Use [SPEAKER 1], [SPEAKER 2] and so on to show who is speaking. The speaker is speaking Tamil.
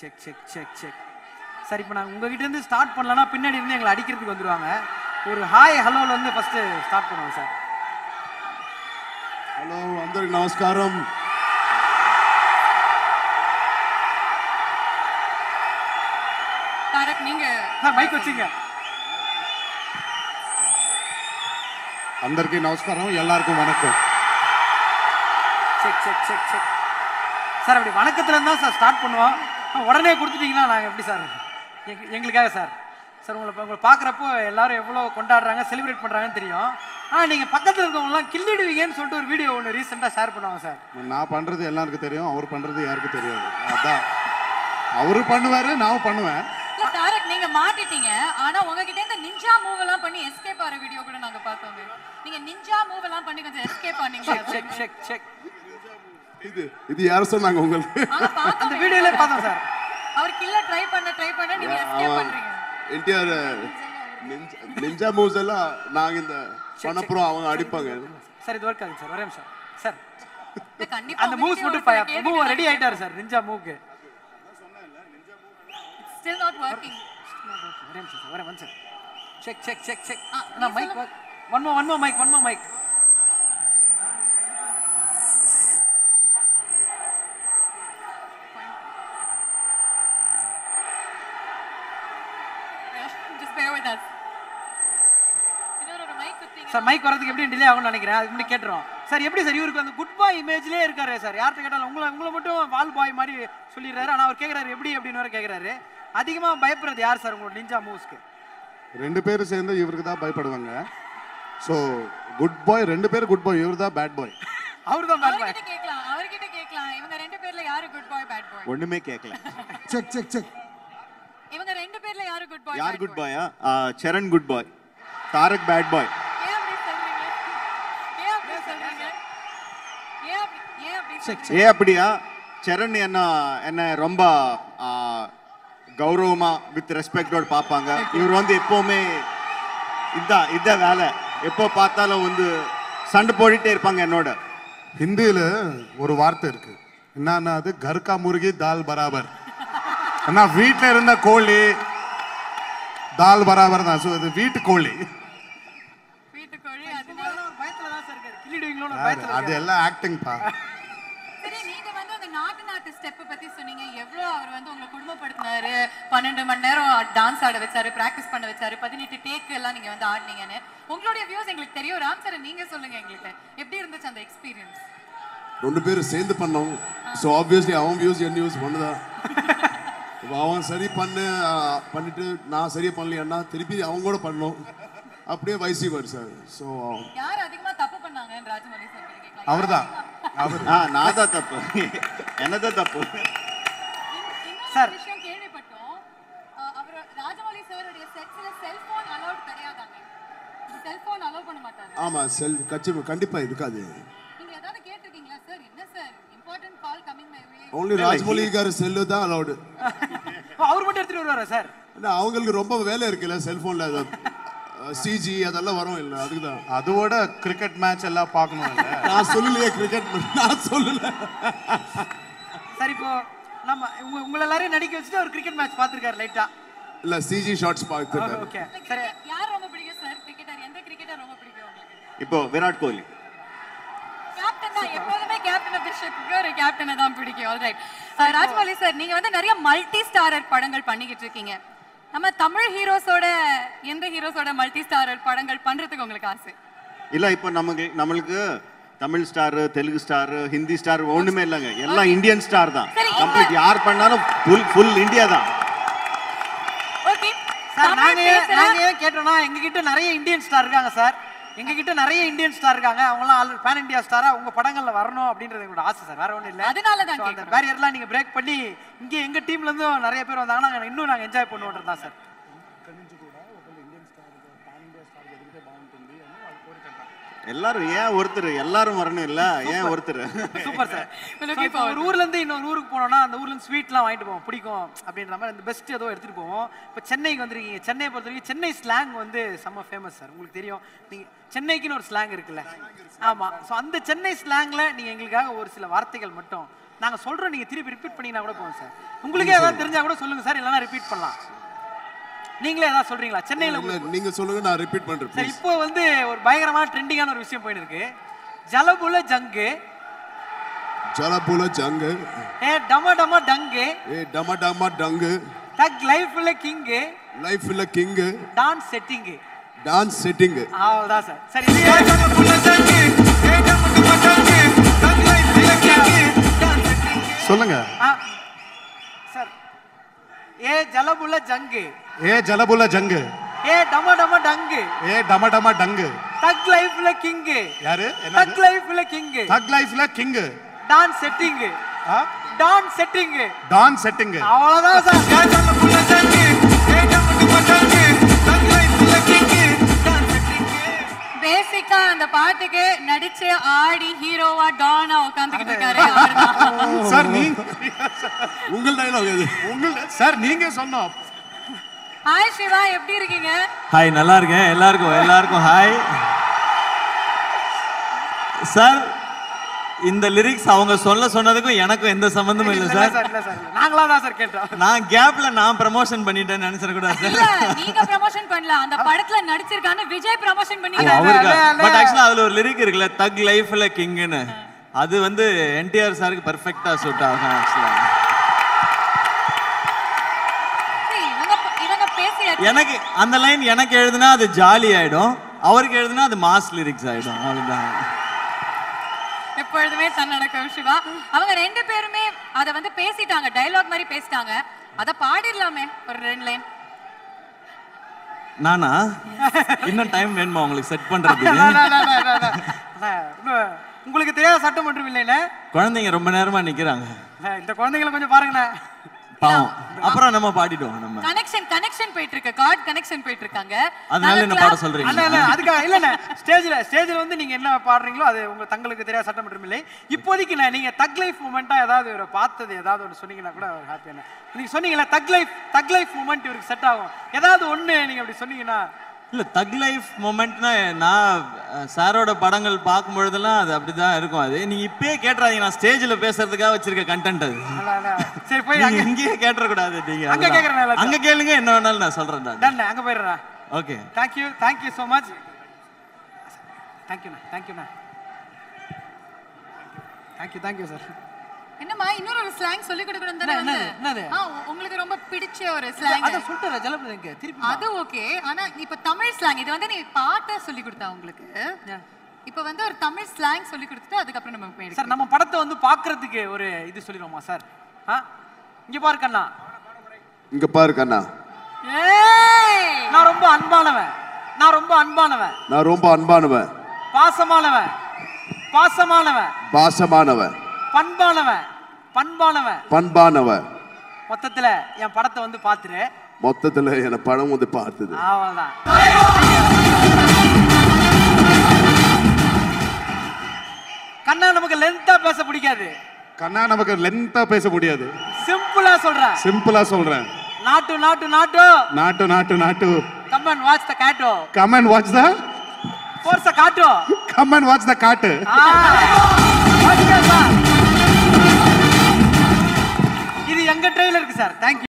[SPEAKER 1] Check check check check. சரி, இப்போ நாங்கள் உங்ககிட்ட இருந்து ஸ்டார்ட் பண்ணலன்னா பின்னாடி இருந்து எங்களை அடிக்கிறதுக்கு வந்துடுவாங்க. ஒரு ஹாய் ஹலோவில் வந்து ஃபஸ்ட்டு ஸ்டார்ட் பண்ணுவோம் சார்.
[SPEAKER 2] హలో అందరికి నమస్కారం.
[SPEAKER 3] தாரக் நீங்க
[SPEAKER 1] மைக் வச்சுங்க.
[SPEAKER 2] అందరికి నమస్కారం, எல்லாருக்கும் வணக்கம்.
[SPEAKER 1] Check check check check. Sir அப்படி வணக்கத்துல இருந்தா சார் ஸ்டார்ட் பண்ணுவோம். உடனே கொடுத்துட்டீங்கன்னா நாங்கள் எப்படி சார் எங்களுக்காக சார் சார் உங்களை பார்க்குறப்போ எல்லாரும் எவ்வளோ கொண்டாடுறாங்க செலிப்ரேட் பண்ணுறாங்கன்னு தெரியும். ஆனால் நீங்கள் பக்கத்தில் இருக்கவங்கலாம் கிள்ளிடுவீங்கன்னு சொல்லிட்டு ஒரு வீடியோ ஒன்று ரீசெண்டாக ஷேர் பண்ணுவாங்க சார்.
[SPEAKER 2] நான் பண்ணுறது எல்லாருக்கும் தெரியும், அவர் பண்ணுறது யாருக்கும் தெரியாது. அதான் அவரு பண்ணுவாரு, நான் பண்ணுவேன்.
[SPEAKER 3] தாரக் நீங்க மாட்டிட்டீங்க. ஆனா உங்ககிட்ட இந்த நிஞ்சா மூவ் எல்லாம் பண்ணி எஸ்கேப் ஆற வீடியோ கூட நாங்க பார்த்தோமே. நீங்க நிஞ்சா மூவ் எல்லாம் பண்ணி கொஞ்சம் எஸ்கேப் ஆனீங்க.
[SPEAKER 1] Check check check.
[SPEAKER 2] இது யார் சொன்னாங்க உங்களுக்கு?
[SPEAKER 1] அந்த வீடியோல பார்த்தோம் சார்.
[SPEAKER 3] அவர் கில்ல ட்ரை பண்ண நீங்க எஸ்கேப் பண்றீங்க.
[SPEAKER 2] என்டிஆர் நிஞ்சா மூவ்ஸ் எல்லாம் நாங்க இந்த பண்ணப்புறம் அவங்க அடிப்பாங்க
[SPEAKER 1] சார். இது ஒர்க் ஆகுது சார். ஒரே நிமிஷம் சார்.
[SPEAKER 3] கண்டிப்பா
[SPEAKER 1] அந்த மூவ்ஸ் மட்டும் மூவ் ரெடி ஆயிட்டாரு சார். நிஞ்சா மூவ்க்கு
[SPEAKER 3] still not working.
[SPEAKER 1] ஒரே நிமிஷம் சார். ஒரே நிமிஷம். Check check check check. நான் mic one more mic.
[SPEAKER 3] Just bear with us. இன்னொரு மைக் குத்திங்க
[SPEAKER 1] சார். மைக் வரதுக்கு எப்படி டிலே ஆகும்னு நினைக்கிறேன். அதுக்கு முன்னாடி கேட்டுறோம் சார். எப்படி சார் இவருக்கு அந்த குட் பாய் இமேஜ்லேயே இருக்காரு சார். யார்கிட்ட கேட்டாலும் உங்களை மட்டும் வால் பாய் மாதிரி சொல்லிடுறாரு. ஆனால் அவர் கேட்குறாரு எப்படி அப்படின்னு வேற கேட்குறாரு. அதிகமாக பயப்படுறது யார் சார் உங்களோட நிஞ்சா மூவ்ஸ்க்கு?
[SPEAKER 2] ரெண்டு பேரும் சேர்ந்து இவருக்கு தான் பயப்படுவாங்க. ஸோ குட் பாய் ரெண்டு பேரும் குட் பாய், இவர் தான் பேட் பாய்.
[SPEAKER 1] அவர் தான் பேட் பாய்.
[SPEAKER 3] அவர்கிட்ட கேட்கலாம். இவங்க ரெண்டு பேர்ல யாரு குட் பாய் பேட் பாய்?
[SPEAKER 4] ஒண்ணுமே கேட்கல.
[SPEAKER 2] செக் செக் செக்.
[SPEAKER 3] இவங்க ரெண்டு பேர்ல யாரு குட் பாய்?
[SPEAKER 4] யார் குட் பாயா? Charan good boy, Tarak bad boy.
[SPEAKER 3] ஏன் அப்படி சொல்றீங்க?
[SPEAKER 4] ஏ அப்படியா? சரண் என்ன ரொம்ப கௌரவமா வித் ரெஸ்பெக்டோட பார்ப்பாங்க. இவர் வந்து எப்பவுமே இதான் வேலை. எப்போ பார்த்தாலும் வந்து சண்டை போட்டுட்டே இருப்பாங்க என்னோட.
[SPEAKER 2] ஹிந்தியில் ஒரு வார்த்தை இருக்கு, என்னன்னா அது கர்கா முருகி தால் பராபர். ஏன்னா வீட்டில் இருந்த கோழி தால் பராபர் தான். ஸோ இது வீட்டு கோழி.
[SPEAKER 3] வீட்டுக்கோழி
[SPEAKER 1] பயத்துல தான் சார் இருக்காரு. கிள்ளிடுவீங்களோன்னு பயத்துல.
[SPEAKER 2] அது எல்லாம் ஆக்டிங் பா.
[SPEAKER 3] சரி, நீங்க வந்து அந்த நாட்டு ஸ்டெப் பத்தி சொன்னீங்க. எவ்வளவு அவர் வந்து உங்களை குடும்பப்படுத்தினாரு. 12 மணி நேரம் டான்ஸ் ஆட வச்சாரு, பிராக்டிஸ் பண்ண வச்சாரு, 18 டேக் எல்லாம் நீங்க வந்து ஆடினீங்கன்னு. உங்களுடைய வியூஸ் எங்களுக்கு தெரியும். ராம் சார் நீங்க சொல்லுங்க எங்களுக்கு எப்படி இருந்துச்சு அந்த எக்ஸ்பீரியன்ஸ்?
[SPEAKER 5] ரெண்டு பேரும் சேர்ந்து பண்ணோம். ஸோ ஆப்வியஸ்லி அவன் வியூஸ் என் வியூஸ் ஒண்ணுதான். அவன் சரி பண்ணிட்டு நான் சரியா பண்ணலையா திருப்பி அவங்க கூட பண்ணோம். அப்படியே வைசி வருஷம். ஸோ
[SPEAKER 3] யார் அதிகமா தப்பு பண்ணாங்க ராஜமௌலி சார் கேட்கலாம்.
[SPEAKER 2] அவர்தான்.
[SPEAKER 4] நான் தான் தப்பு. என்னதான் தப்பு
[SPEAKER 3] சார்? விஷயம் கேள்விப்பட்டோம். அவர் ராஜமௌலி சாருடைய செட்ஸ்ல செல்போன் அலௌட் கிடையாதாங்க. செல்போன் அலோவ் பண்ண மாட்டாரு.
[SPEAKER 5] ஆமா, கண்டிப்பா இருக்காது.
[SPEAKER 3] நீங்க ஏதாவது கேட்டிருக்கீங்களா சார்? என்ன sir important call coming my way?
[SPEAKER 5] Only Rajamouli கார் செல்லு தான் அலௌடு.
[SPEAKER 1] அவர் மட்டும் எடுத்துட்டு வருவாரா சார்?
[SPEAKER 5] அவங்களுக்கு ரொம்ப வேலை இருக்குல்ல செல்போன்ல. சிஜி அதெல்லாம் வரும் இல்ல, அதுக்குதான்.
[SPEAKER 2] அதோட கிரிக்கெட் மேட்ச் எல்லாம் பார்க்கணும்.
[SPEAKER 5] நான் சொல்லலையே கிரிக்கெட், நான் சொல்லல.
[SPEAKER 1] சரி, இப்போ நம்ம உங்களை எல்லாரையும் நடிக்க வச்சுட்டு ஒரு கிரிக்கெட் மேட்ச் பார்த்துருக்காரு லைட்டா.
[SPEAKER 5] இல்ல சிஜி ஷாட்ஸ் பார்த்துருக்காரு.
[SPEAKER 1] ஓகே சரி.
[SPEAKER 3] யார் ரொம்ப பிடிக்கும் சார் கிரிக்கெட்டர்? எந்த கிரிக்கெட்டர் ரொம்ப பிடிக்கும் உங்களுக்கு?
[SPEAKER 4] இப்போ விராட் கோலி.
[SPEAKER 3] கேப்டன் தான். எப்போதுமே கேப்டன் ஆஃப் தி ஷிப்க்கு ஒரு கேப்டனை தான் பிடிக்கும். ஆல்ரைட். ராஜமௌலி சார், நீங்க வந்து நிறைய மல்டி ஸ்டாரர் படங்கள் பண்ணிக்கிட்டு இருக்கீங்க. நம்ம தமிழ் ஹீரோஸோட எந்த ஹீரோஸோட மல்டி ஸ்டாரர் படங்கள் பண்றதுக்கு உங்களுக்கு ஆசை?
[SPEAKER 4] இல்ல இப்போ நம்மளுக்கு Tamil star, Telugu star, Hindi star ஒண்ணுமே இல்லைங்க. எல்லாம் இந்தியன் ஸ்டார் தான். கம்ப்ளீட் யார் பண்ணாலும் ஃபுல் இந்தியா தான்.
[SPEAKER 3] ஓகே
[SPEAKER 1] சார், நாங்க ஏன் கேட்டோம்னா எங்ககிட்ட நிறைய இந்தியன் ஸ்டார் இருக்காங்க சார். எங்ககிட்ட நிறைய இந்தியன் ஸ்டார் இருக்காங்க. அவங்களாம் பேன் இந்தியா ஸ்டாரா உங்க படங்கள்ல வரணும் அப்படின்றது எங்களோட ஆசை சார். வேற ஒன்றும் இல்லை.
[SPEAKER 3] அதனால தான்
[SPEAKER 1] அந்த பேரியர்லாம் நீங்க பிரேக் பண்ணி இங்கே எங்க டீம்ல இருந்தும் நிறைய பேர் வந்தாங்கன்னா இன்னும் நாங்க என்ஜாய் பண்ணுவோன்றது தான் சார்.
[SPEAKER 4] எல்லாரும் ஏன் ஒருத்தர் எல்லாரும் வரணும் இல்ல? ஏன் ஒருத்தர்?
[SPEAKER 1] Super sir. ஒரு ஊர்ல இருந்து இன்னொரு ஊருக்கு போனோம்னா அந்த ஊர்ல இருந்து ஸ்வீட்லாம் வாங்கிட்டு போவோம், பிடிக்கும் அப்படின்ற மாதிரி அந்த பெஸ்ட் ஏதோ எடுத்துட்டு போவோம். இப்போ சென்னைக்கு வந்திருக்கீங்க. சென்னையை பொறுத்த வரைக்கும் சென்னை ஸ்லாங் வந்து செம்ம ஃபேமஸ் சார். உங்களுக்கு தெரியும், நீங்க சென்னைக்குன்னு ஒரு ஸ்லாங் இருக்குல்ல? ஆமா. ஸோ அந்த சென்னை ஸ்லாங்ல நீங்க எங்களுக்காக ஒரு சில வார்த்தைகள் மட்டும் நாங்க சொல்றோம், நீங்க திருப்பி ரிப்பீட் பண்ணீங்கன்னா கூட போகும் சார். உங்களுக்கே ஏதாவது தெரிஞ்சா கூட சொல்லுங்க சார், இல்லைன்னா ரிப்பீட் பண்ணலாம். நீங்களே ஏதாவது சொல்றீங்களா? சென்னையில
[SPEAKER 5] நீங்க சொல்லுங்க, நான் ரிப்பீட் பண்றேன்.
[SPEAKER 1] சார் இப்போ வந்து ஒரு பயங்கரமான ட்ரெண்டிங்கான ஒரு விஷயம் போயிட்டு இருக்கு. ஜலபுல ஜங்கு,
[SPEAKER 5] ஜலபுல ஜங்கு,
[SPEAKER 1] ஏ டம டம டங்கு,
[SPEAKER 5] ஏ டம டம டங்கு,
[SPEAKER 1] தக் லைஃப்ல கிங்கு,
[SPEAKER 5] லைஃப்ல king,
[SPEAKER 1] dance setting.
[SPEAKER 5] Dance setting.
[SPEAKER 1] அவ்வளவுதான் சார். சரி, ஜலபுல ஜங்கு, ஏ டம டம டங்கு, தக் லைஃப்ல கிங்கு, டான்ஸ் செட்டிங்.
[SPEAKER 2] சொல்லுங்க
[SPEAKER 1] சார். ஏ ஜலபுல ஜங்கு,
[SPEAKER 2] ஏ ஜலபுல ஜங்கு,
[SPEAKER 1] ஏ டம டம டங்கு,
[SPEAKER 2] ஏ டம டம டங்கு,
[SPEAKER 1] தக் லைஃப்ல கிங்கு.
[SPEAKER 2] யாரு?
[SPEAKER 1] தக் லைஃப்ல கிங்கு,
[SPEAKER 2] தக் லைஃப்ல king,
[SPEAKER 1] dance setting. Dance setting.
[SPEAKER 2] Dance setting.
[SPEAKER 1] அவ்வளவுதான் சார். ஏ ஜலபுல ஜங்கு, ஏ டம டம டங்கு, தக் லைஃப்ல கிங்கு, டான்ஸ் செட்டிங்.
[SPEAKER 3] பேசிக்கா அந்த பாட்டுக்கு நடிச்சு ஆடி ஹீரோவா டானா உட்கார்ந்துகிட்டு இருக்காரு அவர்தான்.
[SPEAKER 2] சார் நீங்க
[SPEAKER 5] உங்கள் டயலாக் இது.
[SPEAKER 2] சார் நீங்க சொன்னோம்.
[SPEAKER 3] ஹாய் சிவா, எப்படி இருக்கீங்க?
[SPEAKER 6] ஹாய், நல்லா இருக்கேன். எல்லாருக்கும் ஹாய். சார், இந்த லிரிக்ஸ் அவங்க சொன்னதுக்கும் எனக்கும் எந்த சம்பந்தமும் இல்லை சார்.
[SPEAKER 1] இல்ல சார், நாங்களா தான் சார் கேட்டோம்.
[SPEAKER 6] நான் கேப்ல நான் ப்ரமோஷன் பண்ணிட்டேன்னு நினைச்சிட கூடாது
[SPEAKER 3] இல்ல, நீங்க ப்ரமோஷன் பண்ணல, அந்த படத்துல நடிச்சிருக்கான்னு விஜய் ப்ரமோஷன் பண்ணீங்க.
[SPEAKER 6] அவருக்கு. பட் ஆக்சுவலா அதுல ஒரு லிரிக் இருக்குல்ல, தக் லைஃப்ல கிங்னு, அது வந்து என்டிஆர் சாருக்கு பெர்ஃபெக்ட்டா சூட் ஆகும் ஆக்சுவலா.
[SPEAKER 3] இவங்க பேசி
[SPEAKER 6] எனக்கு அந்த லைன் எனக்கு எழுதுனா அது ஜாலி ஆயிடும், அவருக்கு எழுதுனா அது மாஸ் லிரிக்ஸ் ஆயிடும். அவ்வளவுதான்.
[SPEAKER 3] எப்பொழுதுமே தன்னடக்கம் சிவா. அவங்க ரெண்டு பேருமே அத வந்து பேசிட்டாங்க, டயலாக் மாதிரி பேசிட்டாங்க. அத பாடிடலாமே ஒரு 2 லைன்.
[SPEAKER 6] நானா? இன்னும் டைம் வேணுமா உங்களுக்கு செட் பண்றதுக்கு?
[SPEAKER 1] உங்களுக்கு தெரியாத சட்டம் மட்டும் இல்லைண்ணே.
[SPEAKER 6] குழந்தைங்க ரொம்ப நேரமா நிக்கிறாங்க.
[SPEAKER 1] இந்த குழந்தைங்களை கொஞ்சம் பாருங்கண்ணே.
[SPEAKER 6] பாவம். அப்புறம் நம்ம பாடிடுவோம். நம்ம
[SPEAKER 3] கனெக்ஷன் போயிட்டு இருக்கு, கார்ட் கனெக்ஷன் போயிட்டு இருக்காங்க.
[SPEAKER 6] அதனால என்ன பாட சொல்றீங்க?
[SPEAKER 1] அதுக்காக இல்லண்ணே, ஸ்டேஜ்ல வந்து நீங்க என்ன பாடுறீங்களோ அது உங்க தங்களுக்கு தெரியாத சட்டம் மட்டும் இல்லை. இப்போதைக்கு நீங்க தக் லைஃப் மூமெண்டா ஏதாவது ஒரு பார்த்தது ஏதாவது ஒன்று சொன்னீங்கன்னா கூட ஹாப்பியான. நீங்க சொன்னீங்களா தக் லைஃப் மூமெண்ட் இவருக்கு செட் ஆகும், ஏதாவது ஒண்ணு நீங்க அப்படி சொன்னீங்கன்னா.
[SPEAKER 6] இல்ல, தக் லைஃப் மொமெண்ட்னா நான் சாரோட படங்கள் பார்க்கும் பொழுதெல்லாம் அது அப்படிதான் இருக்கும். அது நீங்க இப்பயே கேட்டுறாதீங்க, நான் ஸ்டேஜ்ல பேசுறதுக்காக வச்சிருக்க கண்டென்ட் அது.
[SPEAKER 1] சரி, போய்
[SPEAKER 6] இங்கேயே கேட்டுற கூடாது. நீங்க
[SPEAKER 1] அங்க கேக்குறேன்,
[SPEAKER 6] அங்க கேளுங்க, என்ன வேணாலும் நான் சொல்றேன்.
[SPEAKER 1] டன், அங்க போயிடுறேன்.
[SPEAKER 6] Okay,
[SPEAKER 1] thank you so much. Thank you sir.
[SPEAKER 3] என்னம்மா இன்னொரு ஒரு ஸ்லாங் சொல்லி கொடுக்கணும் தானே வந்து?
[SPEAKER 1] என்னது?
[SPEAKER 3] உங்களுக்கு ரொம்ப பிடிச்ச ஒரு ஸ்லாங்.
[SPEAKER 1] அத சொல்லிட்டு ஜலபுல திருப்பி.
[SPEAKER 3] அது ஓகே, ஆனா இப்ப தமிழ் ஸ்லாங் இது வந்து நீ பாட்ட சொல்லி கொடுத்தா உங்களுக்கு. இப்ப வந்து ஒரு தமிழ் ஸ்லாங் சொல்லி கொடுத்துட்டு அதுக்கப்புறம் நம்ம போயிடுறோம்.
[SPEAKER 1] சார், நம்ம படத்தை வந்து பாக்குறதுக்கு ஒரு இது சொல்லிடுவோமா சார்? இங்க பாரு கண்ணா,
[SPEAKER 5] இங்க பாரு கண்ணா,
[SPEAKER 1] நான் ரொம்ப அன்பானவன், பாசமானவன், பண்பானவன். மொத்தத்துல என் படத்தை வந்து பாத்துரு.
[SPEAKER 5] மொத்தத்துல என் படம் வந்து பார்த்தது.
[SPEAKER 1] அவ்வளவுதான். கண்ணா, நமக்கு லென்த்தா பேச பிடிக்காது.
[SPEAKER 2] கண்ணா, நமக்கு லென்த்தா பேச முடியாது.
[SPEAKER 1] சிம்பிளா சொல்றேன். நாட்டு. Come and watch the kato. Force the kato.
[SPEAKER 2] Come and watch the cat.
[SPEAKER 1] இது எங்க ட்ரெயிலருக்கு சார். தேங்க்யூ.